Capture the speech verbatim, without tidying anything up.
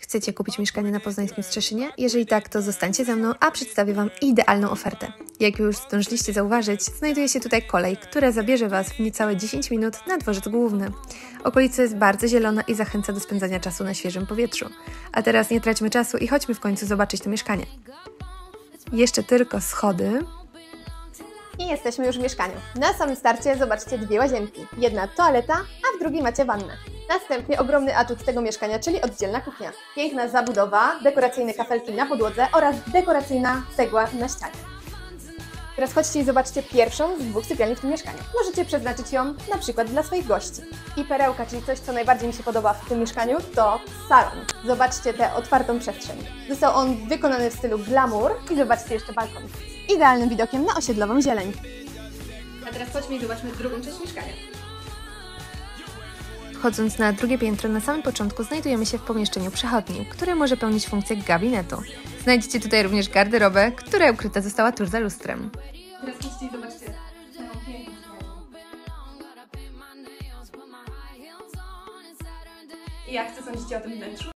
chcecie kupić mieszkanie na poznańskim Strzeszynie? Jeżeli tak, to zostańcie ze mną, a przedstawię Wam idealną ofertę. Jak już zdążyliście zauważyć, znajduje się tutaj kolej, która zabierze Was w niecałe dziesięć minut na dworzec główny. Okolica jest bardzo zielona i zachęca do spędzania czasu na świeżym powietrzu. A teraz nie traćmy czasu i chodźmy w końcu zobaczyć to mieszkanie. Jeszcze tylko schody. I jesteśmy już w mieszkaniu. Na samym starcie zobaczcie dwie łazienki. Jedna toaleta, a w drugiej macie wannę. Następnie ogromny atut tego mieszkania, czyli oddzielna kuchnia. Piękna zabudowa, dekoracyjne kafelki na podłodze oraz dekoracyjna cegła na ścianie. Teraz chodźcie i zobaczcie pierwszą z dwóch sypialni w tym mieszkaniu. Możecie przeznaczyć ją na przykład dla swoich gości. I perełka, czyli coś, co najbardziej mi się podoba w tym mieszkaniu, to salon. Zobaczcie tę otwartą przestrzeń. Został on wykonany w stylu glamour i zobaczcie jeszcze balkon. Idealnym widokiem na osiedlową zieleń. A teraz chodźmy i zobaczmy drugą część mieszkania. Wchodząc na drugie piętro, na samym początku znajdujemy się w pomieszczeniu przechodni, które może pełnić funkcję gabinetu. Znajdziecie tutaj również garderobę, która ukryta została tuż za lustrem. Teraz chodźcie i zobaczcie. I jak co sądzicie o tym wnętrzu?